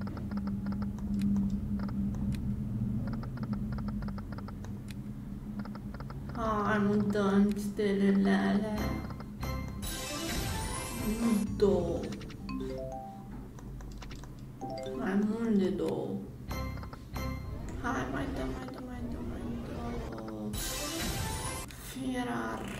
Hai, nu dăm stelele alea. Nu două. Mai mult de două. Hai, mai dă, mai dă, mai dă, mai dă. Fierar.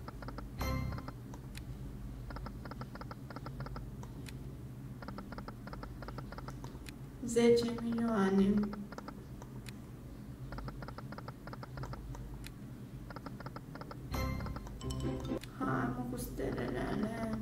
Zece milioane. Hai, mă, cu stelele alea.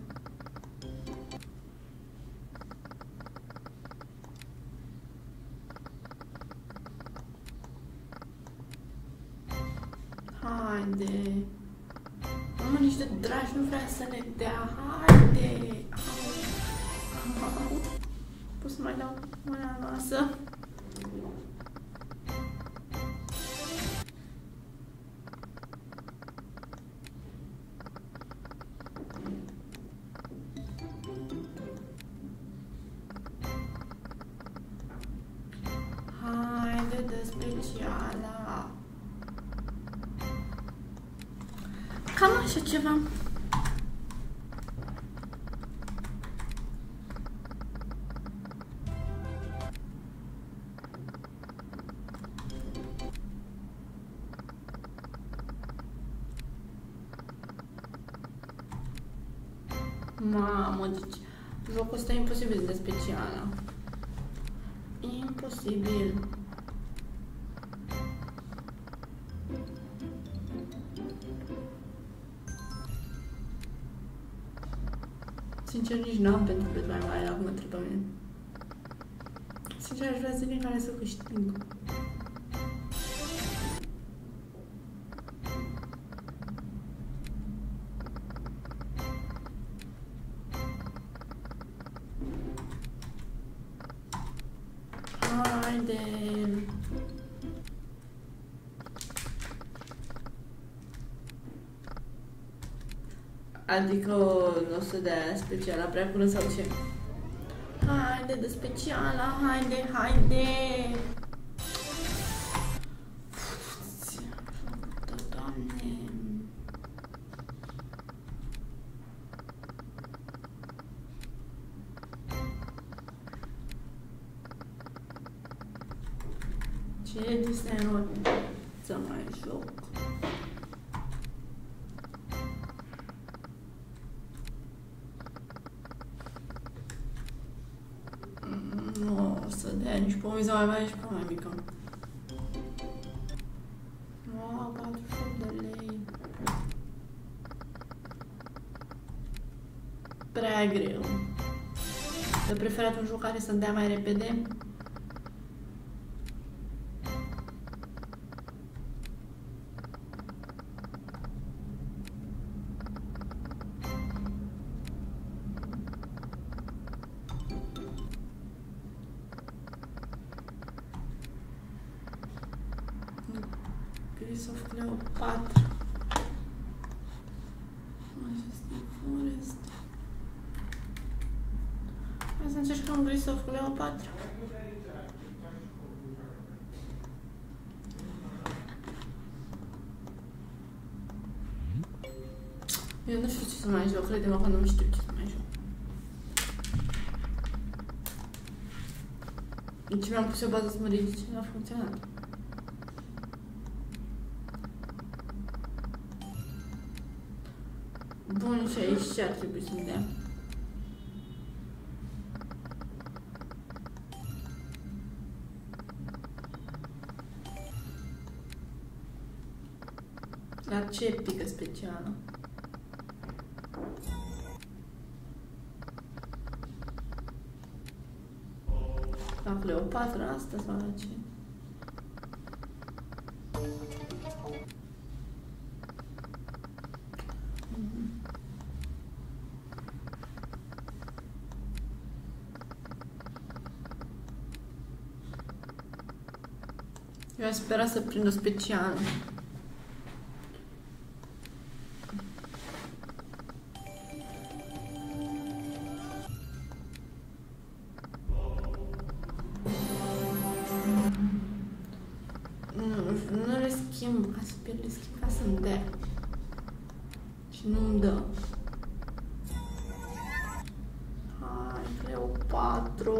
Haide. Mă, niște dragi nu vrea să ne dea. Haide. Au. Pot să mai dau mâna la masă? Haide de speciala. Cam așa ceva. Mamă, deci jocul ăsta e imposibil de specială. Imposibil. Sincer, nici n-am pentru preț mai mare acum între pe mine. Sincer, aș vrea zile în care să câștig. Haide! Adică nu o să dea speciala prea curând sau ce? Haide de speciala, haide, haide! Doamne! Ce desenuri să mai joc? Nu o să dea nici pe miza mai mare, nici pe mai mică. Wow, patruzeci și opt de lei. Prea greu. De preferat un joc care să-mi dea mai repede. Gris of Cleopatra. Majestic Forest. Hai să încercăm Gris of Cleopatra. Eu nu știu ce să mai joc, crede-mă că nu știu ce să mai joc. Deci mi-am pus o bază să mă ridice, n-a funcționat. Bun, și aici ce ar trebui să-mi dea? La ce pică specială? La Cleopatra asta sau la ce? Eu aș spera să prind o specială. Nu, nu le schimb ca să pierd, le schimb ca să-mi dea. Și nu-mi dă. Hai, Cleopatra!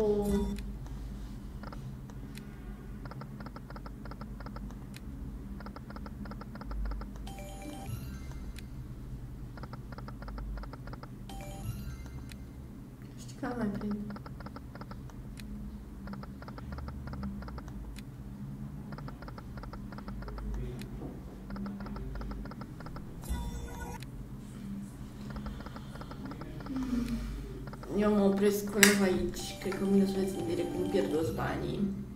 Știi că mai prind. Eu mă opresc undeva aici. Cred că mine o să le țin direct cum pierd toți banii.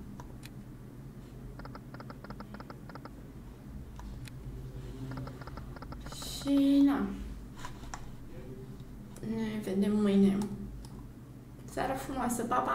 Și na. Ne vedem mâine. Seara frumoasă, pa, pa!